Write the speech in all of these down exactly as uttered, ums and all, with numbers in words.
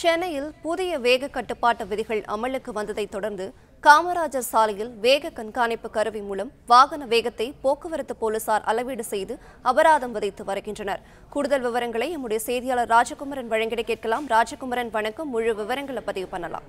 சென்னையில் புதிய வேக கட்டுப்பாட்டு விதிகள் அமலுக்கு வந்ததை தொடர்ந்து காமராஜர் சாலையில் வேக கண்காணிப்பு கருவி மூலம் வாகன வேகத்தை போக்குவரத்து போலீசார் அளவீடு செய்து அபராதம் விதித்து வருகின்றனர். கூடுதல் விவரங்களை நம்முடைய செய்தியாளர் ராஜகுமரன் வழங்கிட கேட்கலாம். ராஜகுமரன் வணக்கம். முழு விவரங்களை பதிவு பண்ணலாம்.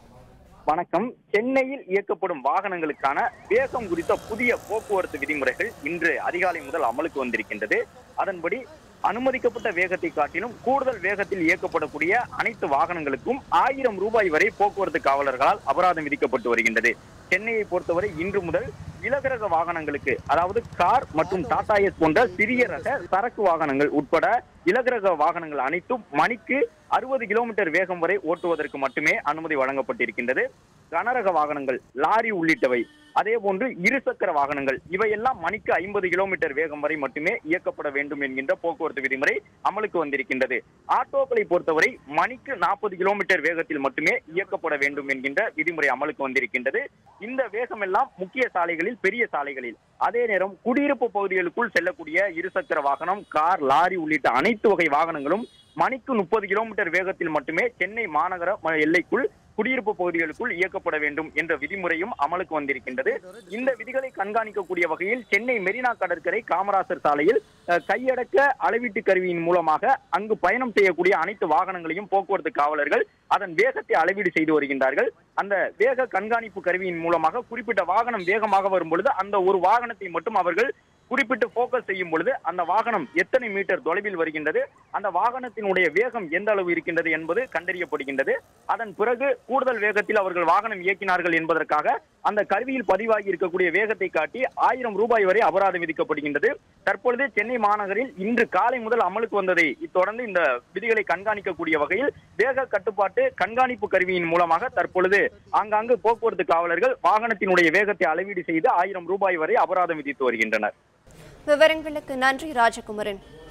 வணக்கம். சென்னையில் இயக்கப்படும் வாகனங்களுக்கான வேகம் குறித்த புதிய போக்குவரத்து விதிமுறைகள் இன்று அதிகாலை முதல் அமலுக்கு வந்திருக்கின்றது. அதன்படி அனுமதிக்கப்பட்ட வேகத்தை காட்டிலும் கூடுதல் வேகத்தில் இயக்கப்படக்கூடிய அனைத்து வாகனங்களுக்கும் ஆயிரம் ரூபாய் வரை போக்குவரத்து காவலர்களால் அபராதம் விதிக்கப்பட்டு வருகின்றது. சென்னையை பொறுத்தவரை இன்று முதல் இலகுரக வாகனங்களுக்கு, அதாவது கார் மற்றும் டாடா எஸ் போன்ற சிறிய ரக சரக்கு வாகனங்கள் உட்பட இலகுரக வாகனங்கள் அனைத்தும் மணிக்கு அறுபது கிலோமீட்டர் வேகம் வரை ஓட்டுவதற்கு மட்டுமே அனுமதி வழங்கப்பட்டிருக்கின்றது. கனரக வாகனங்கள், லாரி உள்ளிட்டவை, அதே போன்று இருசக்கர வாகனங்கள் இவையெல்லாம் மணிக்கு ஐம்பது கிலோமீட்டர் வேகம் வரை மட்டுமே இயக்கப்பட வேண்டும் என்கின்ற போக்குவரத்து விதிமுறை அமலுக்கு வந்திருக்கின்றது. ஆட்டோக்களை பொறுத்தவரை மணிக்கு நாற்பது கிலோமீட்டர் வேகத்தில் மட்டுமே இயக்கப்பட வேண்டும் என்கின்ற விதிமுறை அமலுக்கு வந்திருக்கின்றது. இந்த வேகம் எல்லாம் முக்கிய சாலைகளில், பெரிய சாலைகளில். அதே நேரம் குடியிருப்பு பகுதிகளுக்குள் செல்லக்கூடிய இருசக்கர வாகனம், கார், லாரி உள்ளிட்ட அனைத்து வகை வாகனங்களும் மணிக்கு முப்பது கிலோமீட்டர் வேகத்தில் மட்டுமே சென்னை மாநகர எல்லைக்குள் குடியிருப்பு பகுதிகளுக்குள் இயக்கப்பட வேண்டும் என்ற விதிமுறையும் அமலுக்கு வந்திருக்கின்றது. இந்த விதிகளை கண்காணிக்கக்கூடிய வகையில் சென்னை மெரினா கடற்கரை காமராஜர் சாலையில் கையடக்க அளவீட்டு கருவியின் மூலமாக அங்கு பயணம் செய்யக்கூடிய அனைத்து வாகனங்களையும் போக்குவரத்து காவலர்கள் அதன் வேகத்தை அளவீடு செய்து வருகின்றார்கள். அந்த வேக கண்காணிப்பு கருவியின் மூலமாக குறிப்பிட்ட வாகனம் வேகமாக வரும் பொழுது அந்த ஒரு வாகனத்தை மட்டும் அவர்கள் குறிப்பிட்டு போக்கஸ் செய்யும் பொழுது அந்த வாகனம் எத்தனை மீட்டர் தொலைவில் வருகின்றது, அந்த வாகனத்தினுடைய வேகம் எந்த அளவு இருக்கின்றது என்பது கண்டறியப்படுகின்றது. அதன் பிறகு கூடுதல் வேகத்தில் அவர்கள் வாகனம் இயக்கினார்கள் என்பதற்காக அந்த கருவியில் பதிவாகி இருக்கக்கூடிய வேகத்தை காட்டி ஆயிரம் ரூபாய் வரை அபராதம் விதிக்கப்படுகின்றது. தற்பொழுது சென்னை மாநகரில் இன்று காலை முதல் அமலுக்கு வந்ததை தொடர்ந்து இந்த விதிகளை கண்காணிக்கக்கூடிய வகையில் வேக கட்டுப்பாட்டு கண்காணிப்பு கருவியின் மூலமாக தற்பொழுது ஆங்காங்கு போக்குவரத்து காவலர்கள் வாகனத்தினுடைய வேகத்தை அளவீடு செய்து ஆயிரம் ரூபாய் வரை அபராதம் விதித்து வருகின்றனர். விவரங்களுக்கு நன்றி ராஜகுமரன்.